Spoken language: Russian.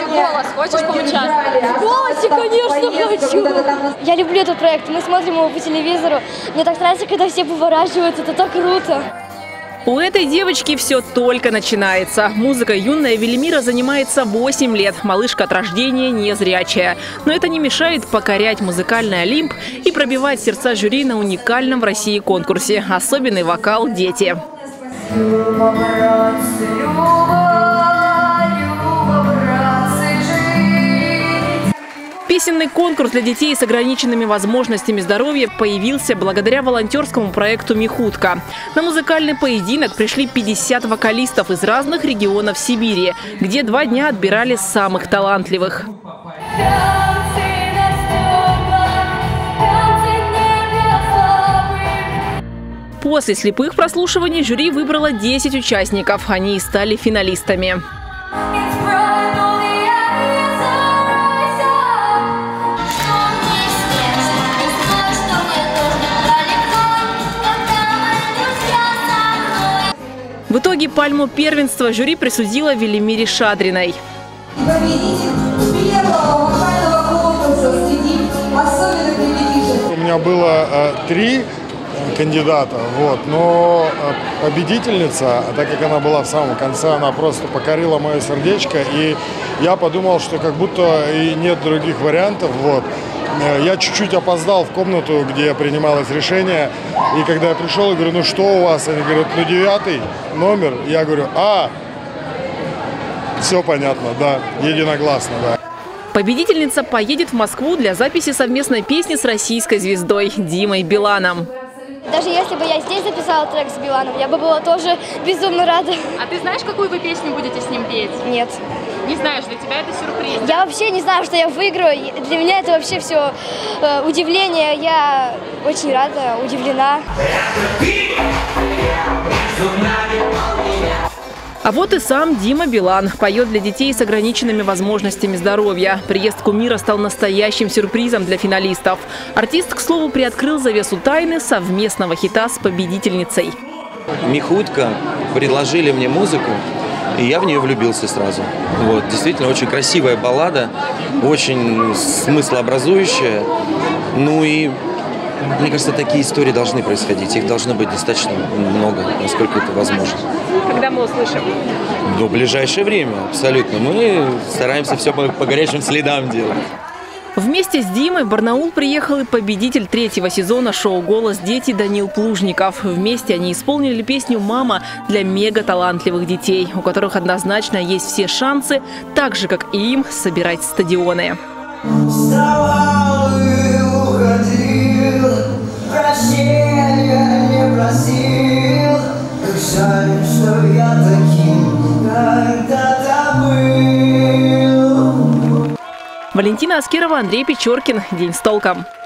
«Голос». Хочешь поучаствовать? В «Голосе», конечно, хочу. Я люблю этот проект. Мы смотрим его по телевизору. Мне так нравится, когда все поворачиваются. Это так круто. У этой девочки все только начинается. Музыкой юная Велимира занимается 8 лет. Малышка от рождения незрячая. Но это не мешает покорять музыкальный Олимп и пробивать сердца жюри на уникальном в России конкурсе. Особенный вокал «Дети». Песенный конкурс для детей с ограниченными возможностями здоровья появился благодаря волонтерскому проекту «Михутка». На музыкальный поединок пришли 50 вокалистов из разных регионов Сибири, где 2 дня отбирали самых талантливых. После слепых прослушиваний жюри выбрало 10 участников. Они и стали финалистами. В итоге пальму первенства жюри присудила Велимире Шадриной. У меня было 3 кандидата, но победительница, так как она была в самом конце, она просто покорила мое сердечко, и я подумал, что как будто и нет других вариантов. Я чуть-чуть опоздал в комнату, где принималось решение, и когда я пришел, я говорю, ну что у вас? Они говорят, ну 9 номер. Я говорю, все понятно, да, единогласно, да. Победительница поедет в Москву для записи совместной песни с российской звездой Димой Биланом. Даже если бы я здесь записала трек с Биланом, я бы была тоже безумно рада. А ты знаешь, какую вы песню будете с ним петь? Нет. Не знаешь, для тебя это сюрприз. Я вообще не знаю, что я выиграю. Для меня это вообще все удивление. Я очень рада, удивлена. А вот и сам Дима Билан поет для детей с ограниченными возможностями здоровья. Приезд кумира стал настоящим сюрпризом для финалистов. Артист, к слову, приоткрыл завесу тайны совместного хита с победительницей. «Михутка» предложили мне музыку, и я в нее влюбился сразу. Действительно, очень красивая баллада, очень смыслообразующая. Ну и мне кажется, такие истории должны происходить. Их должно быть достаточно много, насколько это возможно. Когда мы услышим? В ближайшее время, абсолютно. Мы стараемся все по горячим следам делать. Вместе с Димой в Барнаул приехал и победитель 3-го сезона шоу «Голос. Дети» Данил Плужников. Вместе они исполнили песню «Мама» для мега-талантливых детей, у которых однозначно есть все шансы, так же, как и им, собирать стадионы. Валентина Аскерова, Андрей Печоркин. День с толком.